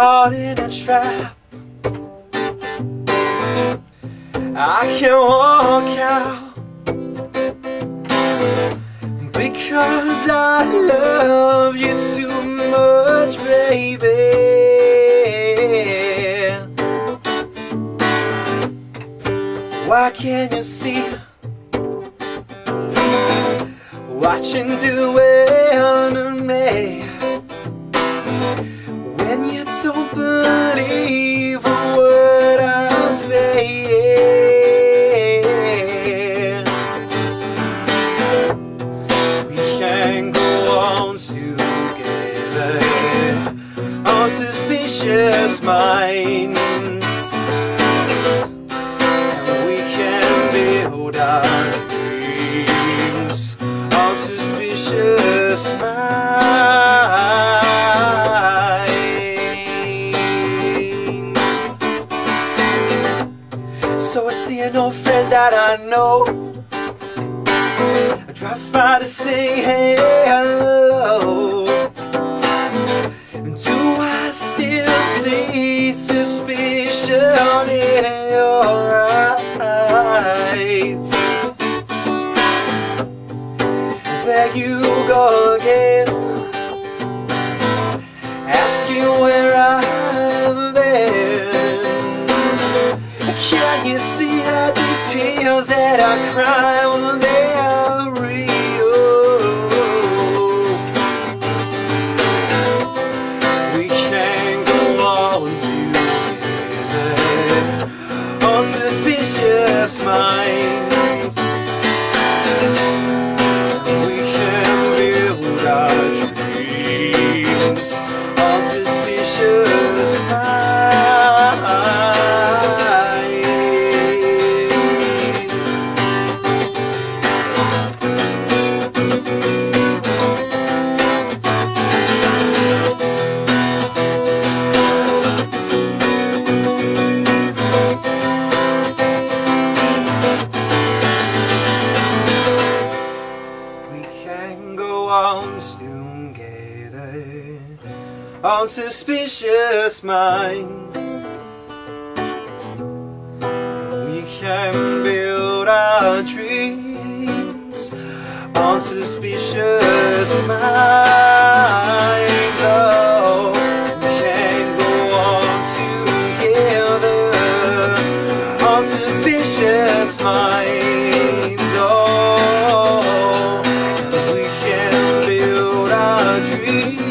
caught in a trap. I can't walk out because I love you too much, baby. Why can't you see? Watching the enemy when you don't believe what I say. We can go on together on suspicious minds. We can build our dreams on suspicious minds. So I see an old friend that I know drops by to say hello. Do I still see suspicion in your eyes? There you go again, asking where I've been. Can you see that these tears that I cry, well, they are real? We can go on together on suspicious minds. We can build our dreams on suspicious minds. On suspicious minds, we can build our dreams on suspicious minds. Oh, we can go on together on suspicious minds. Oh, we can build our dreams